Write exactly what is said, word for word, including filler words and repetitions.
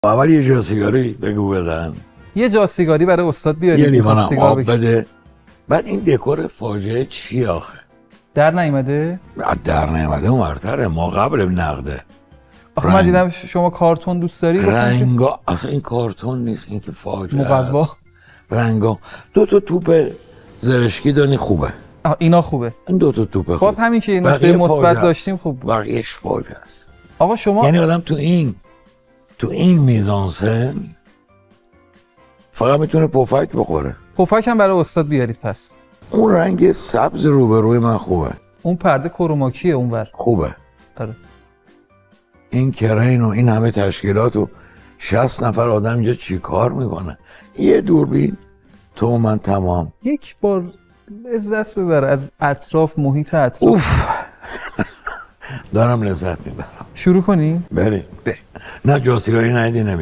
اول یه جا سیگاری بگو بزن. یه جا سیگاری برای استاد بیارید. یه لیوانم آب بکش. بده. بعد این دکور فاجعه چی آخه؟ در نیومده؟ در نیومده اونورتره، ما قبل نقده. آخه من دیدم شما کارتون دوست داری. رنگا اصلا این کارتون نیست، این که فاجعه مقوا. است. رنگا دو تا توپ زرشکی دانی خوبه. آه اینا خوبه. این دو تا توپ خوبه. باز همین که این نکته مثبت داشتیم خوب بود. بقیه‌اش فاجعه است. آقا شما یعنی آدم تو این تو این میزانسن فقط میتونه پفک بخوره. پفک هم برای استاد بیارید پس. اون رنگ سبز روبروی من خوبه. اون پرده کروماکیه اونور. خوبه. آره. این کرین و این همه تشکیلات و شصت نفر آدم اینجا چی کار میکنه؟ یه دوربین تو من تمام. یک بار لذت ببر از اطراف، محیط اطراف. اوف. دارم لذت میبرم. شروع کنیم؟ بریم. نه جا سیگاری ندیدی نمیریم.